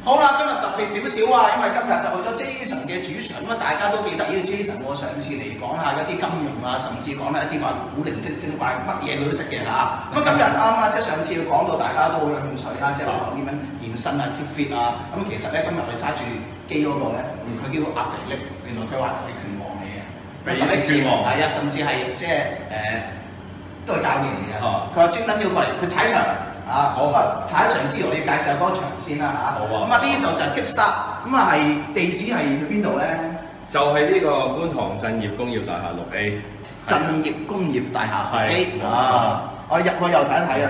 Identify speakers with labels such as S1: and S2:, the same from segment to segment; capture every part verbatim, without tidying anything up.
S1: 好啦，今日特別少少啊，因為今日就去咗 Jason 嘅主場，咁啊大家都記得呢個 Jason 我上次嚟講下一啲金融啊，甚至講下一啲話古靈精精怪乜嘢佢都識嘅嚇。咁啊今日啱啱即係上次講到大家都好有興趣啦，即係話點樣健身啊 keep fit 啊。咁其實咧今日佢揸住機嗰個咧，佢叫阿肥力，原來佢話佢係拳王嚟嘅，
S2: 肥力拳王
S1: 係啊，甚至係即係誒都係教練嚟嘅。佢話專登要過嚟，佢踩場。啊，好啊！踩場之餘，我要介紹下嗰個場先啦嚇。好啊。咁啊，呢度就係 Kickstart，咁啊係地址係去邊度咧？
S2: 就係呢個觀塘振業工業大廈六 A。
S1: 振業工業大廈六 A。
S2: 係。
S1: 啊，我哋入去又睇一睇啊。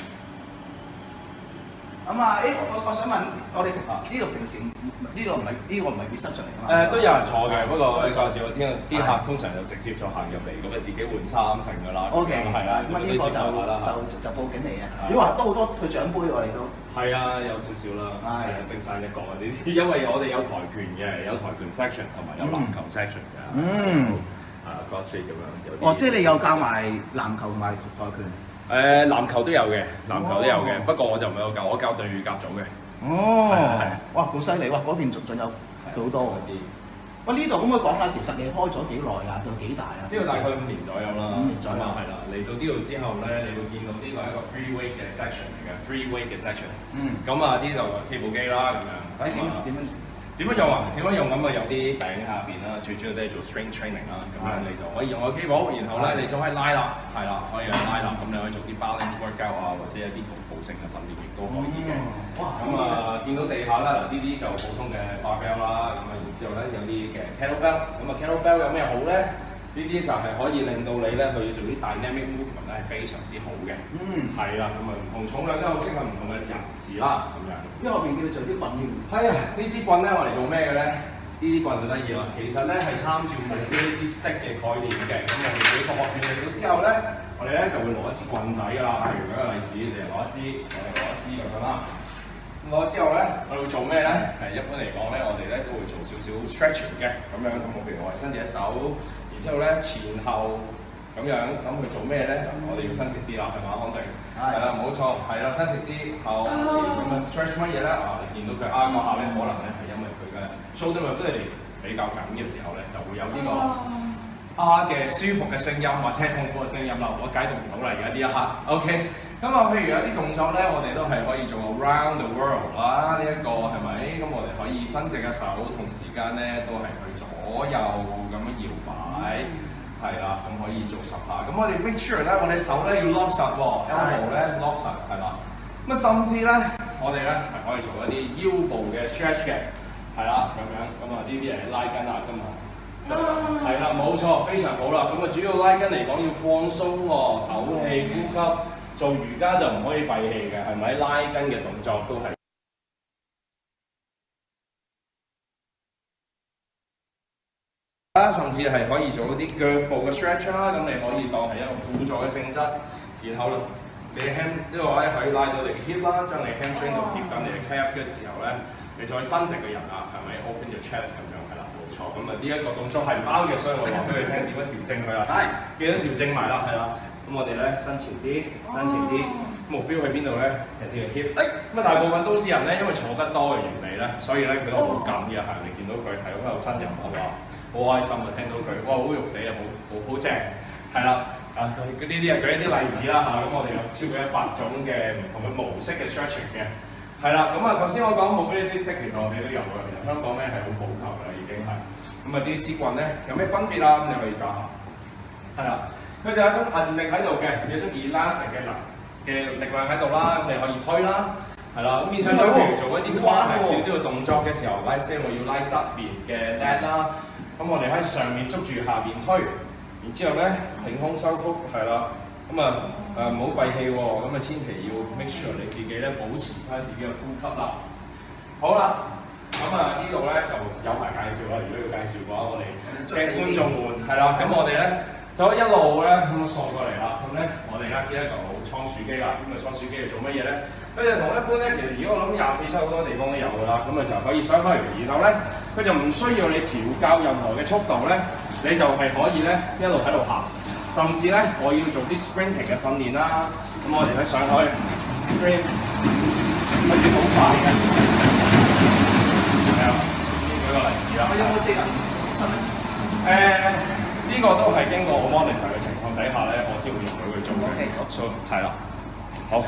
S1: 咁啊，誒，我我想問，我哋呢度平時呢個唔係呢個唔係 reception 嚟㗎嘛？
S2: 誒都有人坐嘅，不過你介紹我聽啲客通常就直接就行入嚟，咁啊自己換衫成㗎啦。
S1: O K，
S2: 係啦，
S1: 咁啊呢個就就就報警嚟嘅。你話都好多佢獎杯我哋都。係
S2: 啊，有少少啦。係冰山一角啊呢啲，因為我哋有跆拳嘅，有跆拳 section 同埋有籃球 section 嘅。嗯。啊 ，CrossFit 咁樣有啲。
S1: 哦，即係你有教埋籃球同埋跆拳。
S2: 誒籃球都有嘅，籃球都有嘅，不過我就唔係我教，我教對甲組嘅。哦，係哇，好犀利哇！嗰邊仲仲有佢好多嗰啲。喂，呢度可唔可以講下，其實你開咗幾耐啊？到幾大啊？ 呢度大概五年左右啦。
S1: 五年左右。
S2: 係啦，嚟到呢度之後咧，你會見到呢個係一個 free weight 嘅 section 嚟嘅 ，free weight 嘅 section。嗯。咁啊，呢度企步機啦，咁樣。誒點點樣？點樣用啊？點樣用咁啊？有啲餅下邊啦，最主要都係做 strength training 啦。咁樣你就可以用個 K 步，然後咧你就可以拉啦，係啦，可以拉啦。咁你可以做啲 balance workout 啊，或者一啲局部性嘅訓練亦都可以嘅。哇！咁啊，見到地下啦，嗱呢啲就普通嘅 barbell 啦，咁啊然之後咧有啲嘅 kettlebell，咁啊 kettlebell 有咩好咧？呢啲就係可以令到你咧去做啲 dynamic movement 咧係非常之好嘅。嗯，係啦，咁啊唔同重量都好適合唔同嘅人士啦，咁樣。因為後邊叫你做啲棍添。係啊，呢支棍咧我嚟做咩嘅咧？呢啲棍就得意啦，其實咧係參照 mobility stick 嘅概念嘅。咁我哋幾個學員嚟到之後咧，我哋咧就會攞一支棍仔㗎啦。譬如舉個例子，你攞一支，我哋攞一支咁樣啦。攞之後咧，我哋會做咩咧？係一般嚟講咧，我哋咧都會做少少 stretching 嘅，咁樣咁我譬如我係伸直一手。之後咧前後咁樣，咁佢做咩咧？我哋要伸直啲啦，係嘛，康靜？係啦，冇錯，係啦，伸直啲後前咁啊 stretch 乜嘢咧？啊，你見到佢啱嗰下咧，可能咧係因為佢嘅 shoulder mobility比較緊嘅時候咧，就會有呢個啊嘅舒服嘅聲音或者痛苦嘅聲音啦。我解讀唔到啦，而家呢一刻。OK， 咁啊，譬如有啲動作咧，我哋都係可以做 around the world 啦。呢一個係咪？咁我哋可以伸直嘅手，同時間咧都係去左右咁樣搖擺，係啦，咁可以做十下。咁我哋 make sure 咧，我哋手咧要 lock 實喎 ，elbow 咧 lock 實，係啦。咁啊，甚至咧，我哋咧係可以做一啲腰部嘅 stretch 嘅，係啦，咁樣。咁啊，呢啲係拉筋啊，今日係啦，冇錯，非常好啦。咁啊，主要拉筋嚟講要放鬆喎，唞氣、呼吸。做瑜伽就唔可以閉氣嘅，係咪？拉筋嘅動作都係。甚至係可以做一啲腳部嘅 stretch 啦，咁你可以當係一個輔助嘅性質，然後你 ham 呢個位可以拉到你嘅 hip 啦，將你 hamstring 度貼緊你嘅 calf 嘅時候咧，你再伸直個人啊，係咪 open your chest 咁樣係啦，冇錯。咁啊呢一個動作係唔啱嘅，所以我話俾你聽點樣調整佢啦。係，記得調整埋啦，係啦。咁我哋咧伸前啲，伸前啲，目標喺邊度咧？係呢個 hip。咁啊大部分都市人咧，因為坐得多嘅原理咧，所以咧佢都好緊嘅，係你見到佢係咁喺度伸入係嘛？好開心啊！聽到佢，哇，好肉地啊，好好好正，係啦，啊，佢呢啲係舉一啲例子啦嚇，咁我哋有超過一百種嘅唔同嘅模式嘅 stretching 嘅，係啦，咁啊頭先我講 mobility stick 其實我哋都有嘅，其實香港咧係好普及嘅已經係，咁啊啲支棍咧有咩分別啊？咁你可以揸下，係啦，佢就有一種韌力喺度嘅，有一種 elastic 嘅能嘅力量喺度啦，咁你可以推啦。係啦，咁面上對譬如做一啲跨力少啲嘅動作嘅時候，拉 set 我要拉側邊嘅 lat 啦，咁我哋喺上面捉住下邊推，然之後咧挺胸收腹，係啦，咁啊誒唔好閉氣喎，咁啊千祈要 make sure 你自己咧保持翻自己嘅呼吸啦。好啦，咁啊呢度咧就有排介紹啦，如果要介紹嘅話，我哋嘅觀眾們係啦，咁我哋咧就一路咧咁掃過嚟啦，咁咧我哋咧呢一嚿倉鼠機啦，咁啊倉鼠機係做乜嘢咧？佢就同一般咧，其實如果我諗廿四七好多地方都有㗎啦，咁啊就可以上去，然後咧佢就唔需要你調校任何嘅速度咧，你就係可以咧一路喺度行，甚至咧我要做啲 sprinting 嘅訓練啦，咁我哋咧上去 sprint 可以好快嘅。 係啊，舉個例子啦。
S1: 我有冇四人親咧？
S2: 誒，呢個都係經過我 monitor 嘅情況底下咧，我先會容許佢做嘅。所以係啦，好。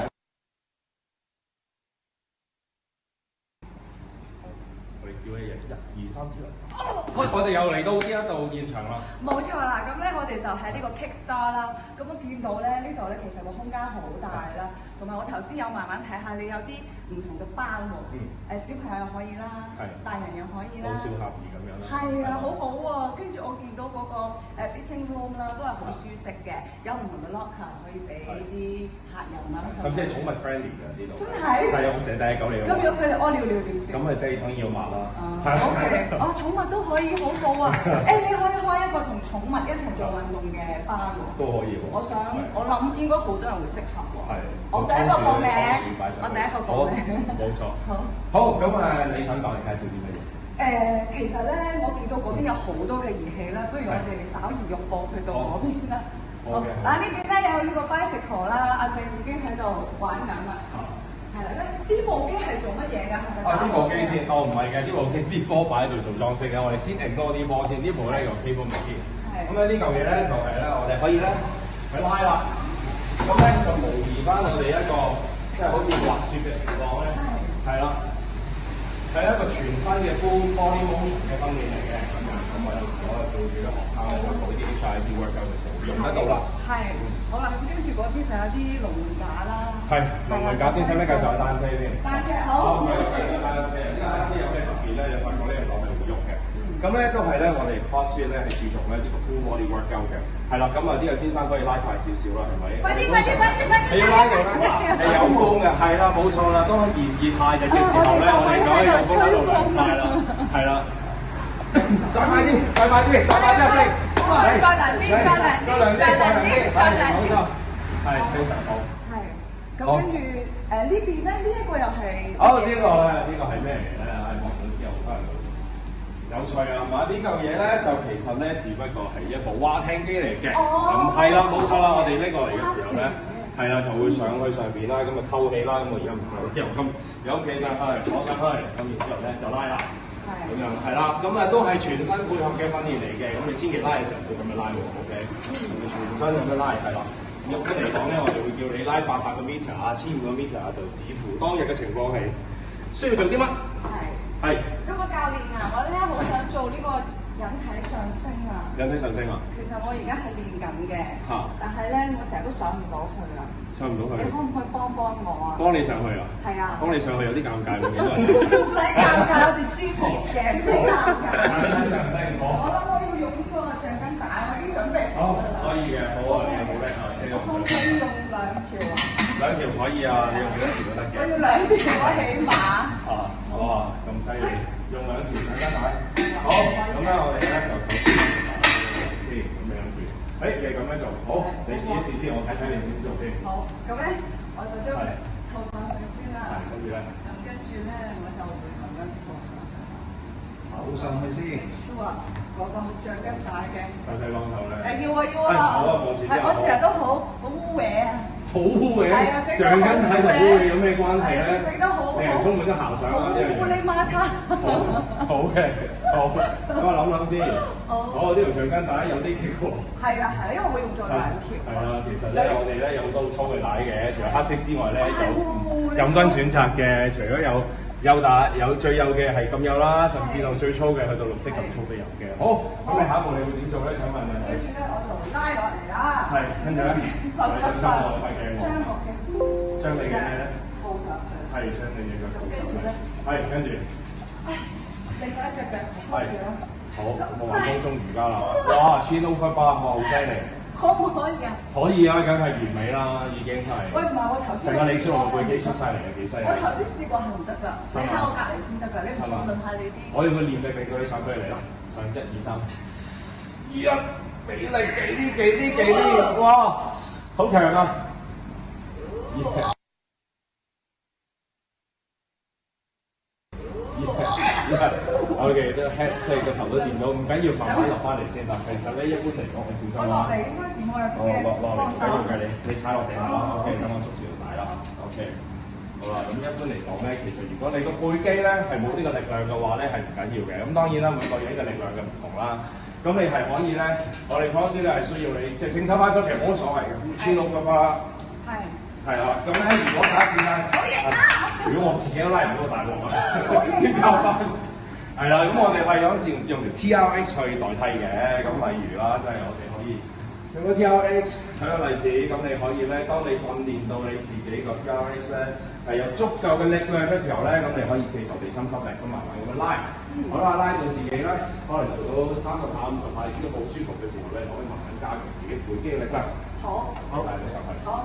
S2: 我哋叫你嘢，一、二、三，跳。我哋又嚟到呢一度現場啦。
S3: 冇錯啦，咁咧我哋就喺呢個 Kickstar 啦。咁我見到咧呢度咧其實個空間好大啦，同埋我頭先有慢慢睇下，你有啲唔同嘅包喎。嗯。誒小朋友又可以啦，係。大人又可以啦。好少合意咁樣啦。係啊，好好喎。跟住我見到嗰個誒 fitting room 啦，都係好舒適嘅，有唔同嘅 locker 可以俾啲客人啦。
S2: 甚至係寵物 friendly 嘅呢度。真係。係有蛇第一狗嚟㗎。
S3: 咁如果佢哋屙尿尿點算？
S2: 咁咪即係當然要抹啦。
S3: 係。O K。哦，寵物都可以，好好啊！誒，你可以開一個同寵物一齊做運動嘅吧喎。都可以喎。我想，我諗應該好多人會適合喎。係。我第一個報名，我第一個報名。
S2: 冇錯。好。好，咁誒，你想講嚟介紹啲乜嘢？
S3: 誒，其實咧，我見到嗰邊有好多嘅儀器啦，不如我哋稍移玉步去到嗰邊啦。好嘅。嗱，呢邊咧有呢個 bicycle 啦，阿正已經喺度玩緊啦。係啦，呢部機係做乜嘢㗎？
S2: 啊，呢部機先，哦唔係嘅，呢部機啲波擺喺度做裝飾嘅，我哋先定多啲波先。呢部咧用 cable 機，咁咧呢嚿嘢咧就係咧，我哋可以咧去拉啦。咁咧就模擬翻我哋一個即係好似滑雪嘅情況咧，係啦，係一個全新嘅 full body motion 嘅訓練嚟嘅咁樣。咁我有時我做住啲學生咧就做啲 H I I T workout 嚟做，用得到啦。係。
S3: 好啦，咁跟住嗰邊就有啲龍門架啦。係
S2: 龍門架先，使唔使介紹下單車先？
S3: 單車好。
S2: 好，介紹單車。呢個單車有咩特別咧？就發覺呢個手係會喐嘅。咁咧都係咧，我哋 CrossFit 咧係注重咧呢個 full body workout 嘅。係啦，咁啊呢個先生可以拉快少少啦，係咪？快啲快啲快啲快啲！你要拉到啦，係有風嘅，係啦，冇錯啦。當炎熱夏日嘅時候咧，我哋就可以有風喺度涼快啦，係啦。再快啲，再快啲，再快啲先！
S3: 再難啲，再難啲，再難啲，再難啲。
S2: 係非常好。
S3: 係。咁跟住誒呢邊咧，呢一個又係。
S2: 好，呢個咧，呢個係咩嚟咧？係望到之後翻嚟有趣啊嘛！呢嚿嘢咧就其實咧，只不過係一部蛙艇機嚟嘅。咁係啦，冇錯啦。我哋拎過嚟嘅時候咧，係啦，就會上去上邊啦，咁啊扣起啦，咁我而家唔扣，由咁由企上去，坐上去，咁然之後咧就拉啦。咁樣係啦，咁啊都係全身配合嘅訓練嚟嘅，咁你千祈拉嘅時候唔好咁樣拉喎 ，OK？全身咁樣拉係啦。一般嚟講咧，我哋會叫你拉八百個 meter 啊，千五個 meter 啊，就視乎當日嘅情況係需要做啲乜。係。係。咁個教練啊，我咧好想做呢個引體上升啊。引體上升啊？其實我而家係練緊嘅。嚇。但係咧，我成日都上唔到去啦。上唔到去。你可唔可以幫幫我啊？幫你上去啊？係啊。幫你上去有啲尷尬喎。唔使尷尬，我哋專業嘅，唔使尷尬。我諗我要用呢個橡筋帶，我已經準備好啦。可以嘅，好啊，你有冇咧？可唔可以用兩條啊？兩條可以啊，你用幾多條都得嘅。我要兩條，我起碼。啊，哇，咁犀利！用兩條橡筋帶。好，咁咧我哋咧就首先先咁樣住。誒，你咁樣做，好，你試一試先，我睇睇你點做先。好，咁咧我就將套上去先啦。係，跟住咧。咁跟住咧，我就會咁樣套上去。套上去先。舒啊，嗰個橡筋帶嘅。使唔使幫手咧？誒要啊要啊。好啊，冇事。係我成日都好好污穢啊。好污穢？橡筋帶同污穢有咩關係咧？整得好。令人充滿咗遐想啊！呢樣嘢。烏哩孖叉。好，好嘅，好。咁我諗諗先。好。好，呢條橡筋帶有啲棘喎。係啦，係啦，因為我用咗兩條。係啦，其實咧我哋咧有好多粗嘅帶嘅，除咗黑色之外咧，有任君選擇嘅，除咗有幼帶有最幼嘅係咁幼啦，甚至到最粗嘅去到綠色咁粗都有嘅。好，咁你下一步你會點做咧？想問問你。跟住咧，我就拉落嚟啦。係，跟住咧，就信心我塊鏡喎。將我嘅將你嘅咩咧？套上去。係，將你嘅腳套上去。係，跟住。另外一隻腳拖住啦。好，我話空中瑜伽啦。哇 ，chin over bar，哇，好犀利。可唔可以啊？可以啊，梗係完美啦，已經係。喂，唔係我頭先。成個李小龍嘅背肌出晒嚟啊，幾犀利！我頭先試過係唔得㗎，你喺我隔離先得㗎，你唔信論下你啲。我用個念力令佢上俾你嚟啦，上一二三，一俾力幾啲幾啲幾啲，哇，好強啊！我哋都 head 即係個頭都掂到，唔緊要，慢慢落翻嚟先。但其實咧，一般嚟講係小心啦。我落地應該點我有嘅幫手。落落嚟，唔緊要嘅，你你踩落地下啦。OK，等我捉住條帶啦。OK，好， 好啦，咁一般嚟講咧，其實如果你個背肌咧係冇呢個力量嘅話咧，係唔緊要嘅。咁當然啦，每個人嘅力量嘅唔同啦。咁你係可以咧，我哋 cross 咧係需要你即係正手反手，其實冇乜所謂嘅，穿窿嘅嘛。係。係啦，咁咧如果假設咧，如果我自己都拉唔到大鑊啊，交翻。係啦，咁我哋係用用條 T R X 去代替嘅。咁例如啦，即係我哋可以用個 T R X 舉個例子，咁你可以咧，當你訓練到你自己個 T R X 咧係有足夠嘅力量嘅時候咧，咁你可以借助地心吸力咁慢慢咁樣拉。好啦，拉到自己咧，可能做到三十下、五十下已經好舒服嘅時候咧，可以慢慢加強自己背肌嘅力量。好，好，係你上去。好。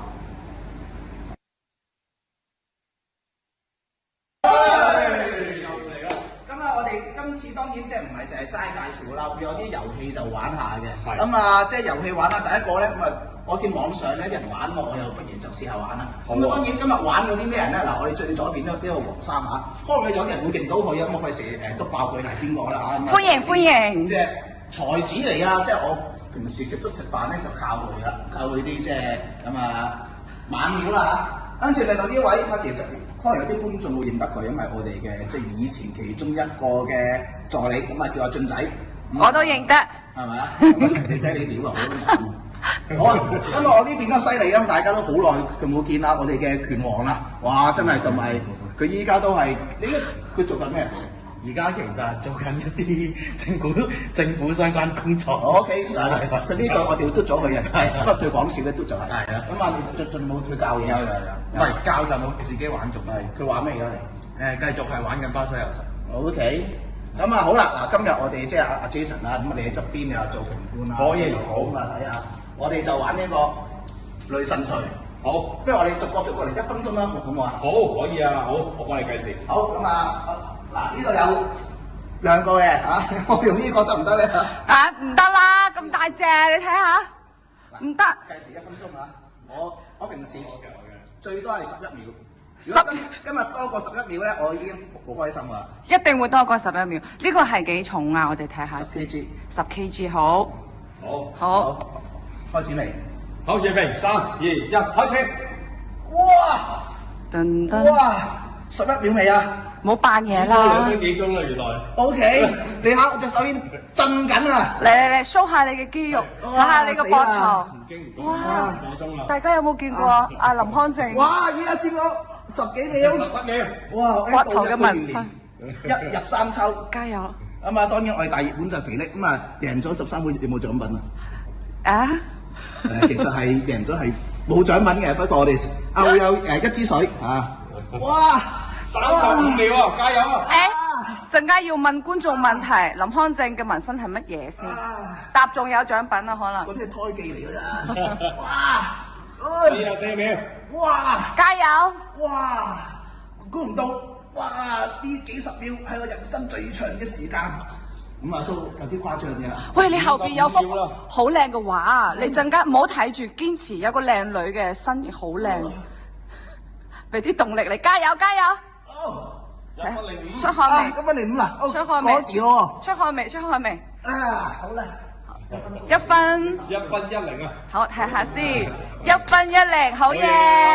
S1: 今次當然即係唔係淨係齋介紹啦，會有啲遊戲就玩下嘅。咁啊，即係遊戲玩啦。第一個咧，咁啊，我見網上咧啲人玩喎，我又不如就試下玩啦。咁啊，當然今日玩嗰啲咩人咧？嗱，我哋最左邊呢呢個黃衫嚇，可能有啲人會認到佢啊，咁我費事誒篤爆佢係邊個啦嚇。
S3: 歡迎歡迎！
S1: 即係才子嚟啊！即係我平時食粥食飯咧就靠佢啦，靠佢啲即係咁啊猛料啦嚇。跟住嚟到呢位咁啊，其實。可能有啲觀眾會認得佢，因為我哋嘅即係以前其中一個嘅助理，咁啊叫阿俊仔。
S3: 我都認得，
S1: 係咪啊？咁啊成日睇你屌啊，好慘。好啊，因為我呢邊都犀利啦，大家都好耐佢冇見啦，我哋嘅拳王啦，哇！真係咁係，佢依家都係，你佢做緊咩？
S4: 而家其實做緊一啲政府政府相關工作。
S1: O K， 嗱，佢呢個我哋嘟咗佢嘅，不過佢講笑咧嘟就係。
S4: 係啊。
S1: 咁啊，進進冇佢教嘢。
S4: 有有有。唔係教就冇自己玩做。
S1: 係。佢玩咩而家嚟？
S4: 誒，繼續係玩緊巴西柔術。
S1: O K。咁啊好啦，嗱今日我哋即係阿阿 Jason 啦，咁我哋喺側邊又做評判啦。
S2: 可以。
S1: 好咁啊，睇下，我哋就玩呢個女神錘。
S2: 好。
S1: 不如我哋逐個逐個嚟一分鐘啦，好唔好啊？
S2: 好，可以啊，好，我幫你計時。
S1: 好，咁啊。嗱，呢度有兩個嘅嚇，我用呢個得唔得咧？
S3: 啊，唔得啦，咁大隻，你睇下，唔得。
S1: 計時一分鐘啊！我我平時最多係十一秒。
S3: 十
S1: 今今日多過十一秒咧，我已經好開心啦。
S3: 一定會多過十一秒。呢個係幾重啊？我哋睇下。
S1: 十 K G。
S3: 十 K G 好。
S2: 好。
S3: 好。
S1: 開始未？
S2: 好，預備，三、二、一，開始。
S1: 哇！
S3: 噔噔。
S1: 哇！十一秒未啊？
S3: 冇扮嘢啦！
S2: 兩分幾鐘啦，原來。
S1: O K，你睇我隻手已經震緊啊！
S3: 嚟嚟嚟 show 下你嘅肌肉，睇下你個膊頭。
S2: 唔經唔覺，
S3: 哇！
S2: 幾鐘啦！
S3: 大家有冇見過阿林康正？
S1: 哇！而家試過十幾秒。
S2: 十七秒。
S1: 哇！
S3: 膊頭嘅紋身，
S1: 一日三秋。
S3: 加油！
S1: 咁啊，當然我哋大熱門就係肥力，咁啊贏咗十三會有冇獎品啊？
S3: 啊？
S1: 誒，其實係贏咗係冇獎品嘅，不過我哋啊會有誒一支水啊！哇！
S2: 三十五秒啊！加油啊！
S3: 誒，陣間要問觀眾問題，林康正嘅紋身係乜嘢先？答中有獎品啊，可能。
S1: 嗰啲係胎記嚟㗎咋！哇！
S2: 四十四秒。
S1: 哇！
S3: 加油！
S1: 哇！估唔到，哇！呢幾十秒係我人生最長嘅時間，咁啊都有啲誇張嘅。
S3: 喂，你後邊有幅好靚嘅畫啊！你陣間唔好睇住，堅持有個靚女嘅身形好靚，俾啲動力嚟，加油加油！
S2: 一分零五，
S3: 出汗未？
S1: 一分零五啦，
S3: 出汗未？
S1: 嗰時咯，
S3: 出汗未？出汗未？
S1: 啊，好啦，
S3: 一分，
S2: 一分一零啊！
S3: 好睇下先，一分一零，好嘢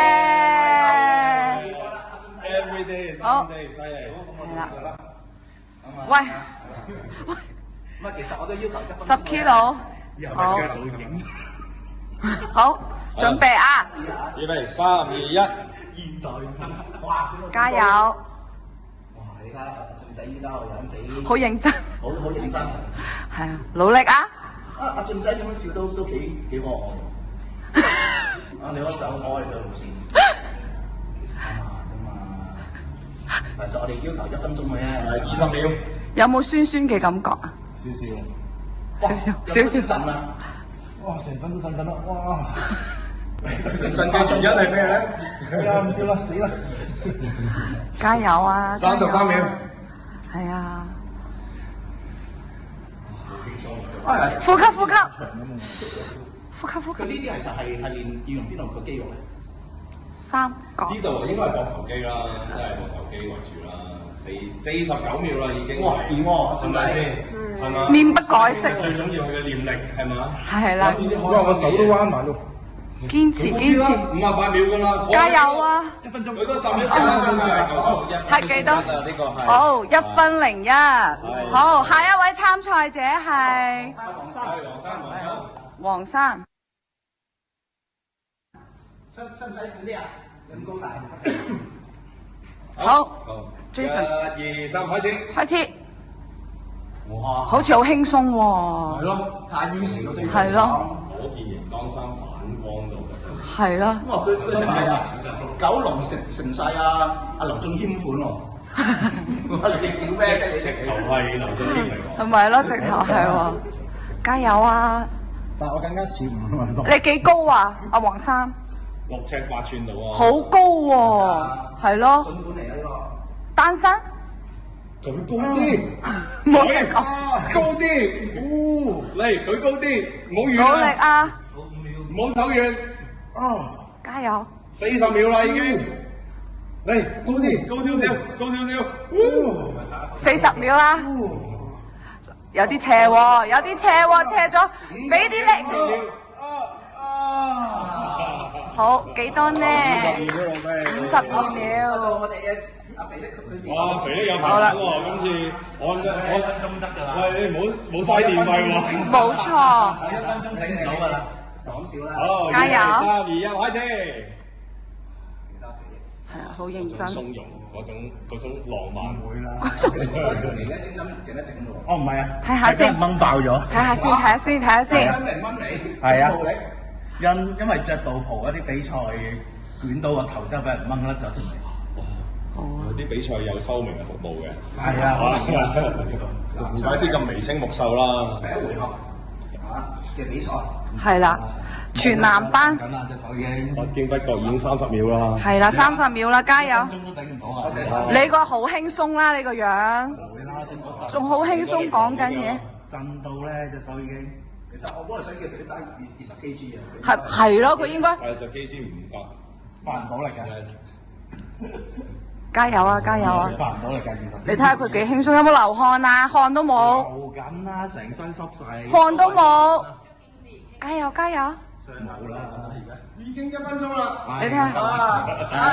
S2: ！Every day，
S3: 好，
S2: 犀利，
S3: 係啦。喂，喂，
S1: 咁啊，其實我都要求一分
S3: 十 kilo，好，好，準備啊！
S2: 預備，三二一，
S4: 現代
S1: 哇！
S3: 加油！
S1: 哇！你睇下俊仔依家個樣幾
S3: 好認真，
S1: 好好認真。
S3: 係啊，努力啊！
S1: 啊！阿俊仔咁樣笑都都幾幾可愛。啊！你可以走開佢路線。其實我哋要求一分鐘嘅啫，
S2: 二十秒。
S3: 有冇酸酸嘅感覺啊？
S4: 少少，
S3: 少少，少少
S1: 震啊！
S4: 哇！成身都震緊啦，哇！
S2: 陣間仲一係咩咧？
S4: 哎呀，唔跳啦，死啦！
S3: 加油啊！
S2: 三十三秒。
S3: 係啊！
S1: 啊！
S3: 呼吸呼吸，呼吸呼吸。
S1: 佢呢啲其實係係練要用邊度嘅肌肉咧？
S3: 三角。
S2: 呢度應該係膊頭肌啦，都係膊頭肌為主啦。四四十九秒啦已經。
S1: 哇！掂喎，俊仔
S2: 先，係嘛？
S3: 面不改色。
S2: 最重要嘅念力係嘛？
S3: 係啦。
S2: 呢啲
S4: 哇！我手都彎埋咯。
S3: 堅持堅持，
S2: 五十八秒㗎啦，
S3: 加油啊！
S4: 一分鐘，
S2: 佢都十秒幾分鐘㗎，
S3: 係幾多？
S2: 呢個係
S3: 好，一分零一。好，下一位參賽者係
S1: 黃生，
S2: 黃生，黃生，
S3: 黃生。
S1: 使使唔使整啲啊？咁高大。
S3: 好 ，Jason，
S2: 一二三，開始。
S3: 開始。
S1: 哇！
S3: 好似好輕鬆喎。
S1: 係咯，太 easy 嗰啲。
S3: 係咯。
S2: 可見熒光衫反光到嘅。
S3: 係咯。
S1: 哇！佢佢成係啊，九龍城城勢啊，阿劉俊謙款喎。哇！你少咩啫？你直
S2: 頭係劉俊謙嚟㗎。
S3: 係咪咯？直頭係喎，加油啊！
S4: 但我更加似吳運動。
S3: 你幾高啊？阿黃生？
S2: 六尺八寸到啊！
S3: 好高喎，係咯。
S1: 筍盤嚟啊呢個。
S3: 單身？
S2: 佢高啲，
S3: 冇力講。
S2: 高啲，哦，嚟佢高啲，唔好遠
S3: 努力
S2: 啊，
S3: 啊！
S2: 唔好手軟，
S1: 哦，
S3: 加油！
S2: 四十秒啦已經，嚟高啲，高少少，高少少，
S3: 四十秒啦，有啲斜喎，有啲斜喎，斜咗，俾啲力。好，幾多呢？五十二秒。
S1: 到我哋嘅阿肥咧，佢佢
S2: 哇，肥得有排玩喎，今次我我
S4: 都得㗎啦。
S2: 喂，你唔好冇嘥電費喎。
S3: 冇錯。
S1: 一分鐘領到㗎啦，講笑啦。
S2: 好，
S3: 加油
S2: 三二一，開始。
S3: 係啊，好認真。
S2: 鬆容嗰種嗰種浪漫。
S4: 會啦。
S1: 而家整緊整一整喎。
S4: 哦，唔係啊。
S3: 睇下先
S4: 掹爆咗。
S3: 睇下先，睇下先，睇下先。
S1: 蚊零蚊你。
S4: 係啊
S1: 暴力。
S4: 因因為着道袍嗰啲比賽捲到個頭之後俾人掹甩咗條眉。
S2: 有啲比賽有收明嘅服務嘅。
S4: 係啊，
S2: 唔怪之咁眉清目秀啦。
S1: 第一回合嚇嘅比賽。
S3: 係啦，全男班。
S4: 緊啦隻手已經。
S2: 不經不覺已經三十秒啦。
S3: 係啦，三十秒啦，加油！
S4: 分鐘都頂唔到啊！
S3: 你個好輕鬆啦，你個樣，
S4: 會啦，隻手
S3: 仲好輕鬆講緊嘢。
S4: 震到咧隻手已經。
S1: 其實我本來想叫佢哋爭二二十 K G 啊。
S3: 係係咯，佢應該
S2: 二十 K G 唔夠。
S4: 發唔到力㗎。
S3: 加油啊！加油啊！
S4: 發唔到力㗎，二十。
S3: 你睇下佢幾輕鬆，有冇流汗啊？汗都冇，
S4: 流緊啦，成身濕晒。
S3: 汗都冇。加油加油！
S4: 冇啦，而家。
S1: 已經一分鐘啦。
S3: 你睇下。
S1: 啊！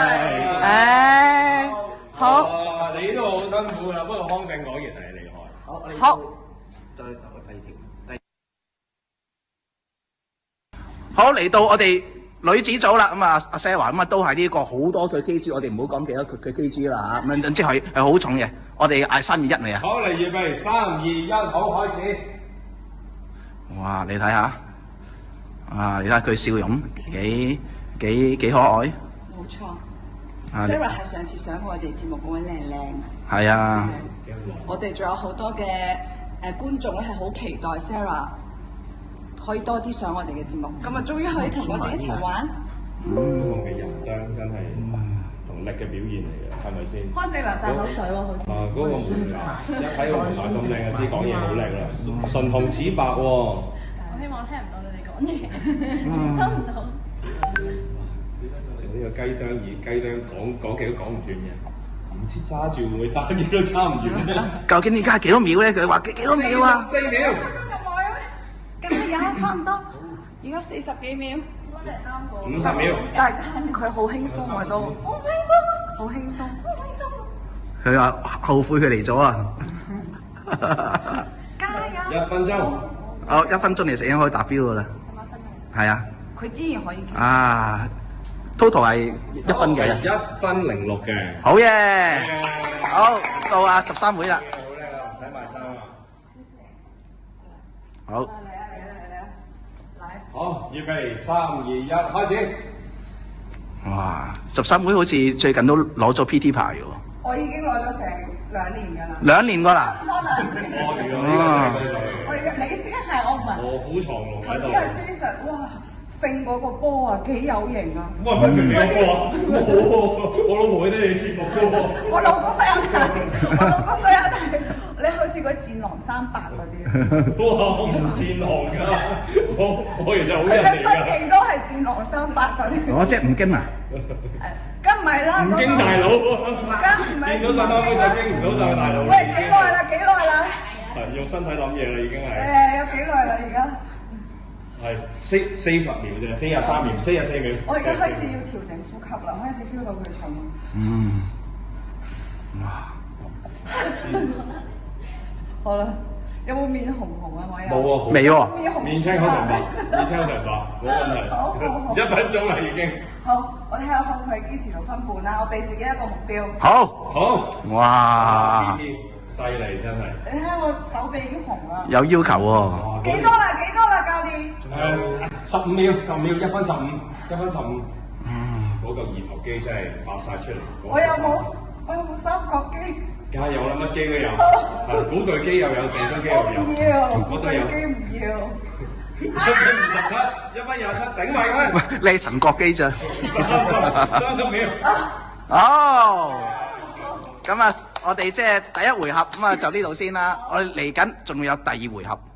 S3: 唉，好。
S2: 哇！你都好辛苦啦，不過康正果然係厲害。
S1: 好，我哋
S3: 好。
S1: 再投個第二條。好，嚟到我哋女子組啦，咁啊阿 Sarah 咁啊都係呢個好多佢 K G，我哋唔好講幾多佢佢 K G 啦嚇，咁即係係好重嘅。我哋嗌三二一未啊？
S2: 好，嚟預備，三二一，好開始。
S1: 哇！你睇下，啊你睇下佢笑容幾幾幾可愛。
S3: 冇錯。Sarah 係上次上我哋節目嗰位靚靚。
S1: 係啊。
S3: 我哋仲有好多嘅誒觀眾咧係好期待 Sarah。可以多啲上我哋嘅節目，咁啊終於可以同我哋一齊玩。
S2: 嗯，嘅人當真係同力嘅表現嚟嘅，係咪先？
S3: 康正流晒口水喎，好似。
S2: 啊，嗰個門牙一睇個門牙咁靚就知講嘢好叻啦，唇紅齒白喎。
S5: 我希望聽唔到你哋講嘢，收唔到。
S2: 呢個雞啄耳雞啄講講極都講唔斷嘅，唔知揸住會唔會揸極都揸唔完咧？
S1: 究竟而家幾多秒咧？佢話幾幾多秒啊？
S2: 四秒。
S3: 加油，差唔多，而家四十幾秒，
S5: 我哋啱過。
S2: 五十秒。
S3: 但係佢好輕鬆喎都。好輕鬆，好輕鬆，好輕鬆。
S1: 佢話後悔佢嚟咗啊！
S3: 加油！
S2: 一分鐘。
S1: 好，一分鐘你就已經可以達標噶啦。係啊。
S3: 佢依然可以。
S1: 啊 ，total 係一分嘅。
S2: 一分零六嘅。
S1: 好嘢！好，到啊十三會啦。
S2: 好叻啦，唔使賣衫啊。
S1: 好。
S2: 好，預備，三二一，開始。
S1: 哇！十三妹好似最近都攞咗 P T 牌喎。
S3: 我已經攞咗成兩年㗎啦。
S1: 兩年㗎啦。
S2: 哦，
S3: 我而家你先係我唔係。
S2: 卧虎藏龍喺度。
S3: 頭先阿 Jason， 哇！揈嗰個波啊，幾有型啊！
S2: 哇，唔係揈你個波啊！我我老婆喺你節目嘅喎。
S3: 我老公都有睇，我老公都有睇。你好似嗰戰狼三百嗰啲。
S2: 哇！戰狼㗎，我我其實好人嚟㗎。
S3: 佢嘅身形都係戰狼三百嗰啲。
S1: 我即係吳京啊！
S3: 梗唔係啦，
S2: 吳京大佬。
S3: 梗唔係。
S2: 見到十三妹就經唔到就係大佬。
S3: 喂，幾耐啦？幾耐啦？
S2: 係用身體諗嘢啦，已經係。
S3: 誒，有幾耐啦？而家？
S2: 係四四十秒啫，四十三秒，四十四秒。
S3: 我而家開始要調整呼吸啦，開始 feel 到佢重。
S1: 嗯。哇！
S3: 好啦，有冇面紅紅啊？我有。
S2: 冇喎，
S1: 未喎。
S3: 面紅。
S2: 面青口唇白，面青口唇白，冇問題。
S3: 好好好。
S2: 一分鐘啦已經。
S3: 好，我睇下可唔可以堅持到分半啦。我俾自己一個目標。
S1: 好。
S2: 好。
S1: 哇！
S2: 犀利真係。
S3: 你睇下我手臂已經紅啦。
S1: 有要求喎。
S3: 幾多啦？幾多啦，教練？
S2: 誒，十五秒，十五秒，一分十五，一分十五。嗯。嗰嚿二頭肌真係發晒出嚟。
S3: 我有冇？我有冇三角肌？
S2: 梗係有啦，乜肌都有。係古巨基又有，鄭中基又有。
S3: 唔要，
S2: 我都有。
S3: 古巨基唔要。
S2: 一分二十七，一分廿七，頂埋佢。
S1: 喂，你係陳國基咋？
S2: 三十，三十秒。
S1: 哦。咁啊，我哋即係第一回合咁啊，就呢度先啦。我哋嚟緊仲有第二回合。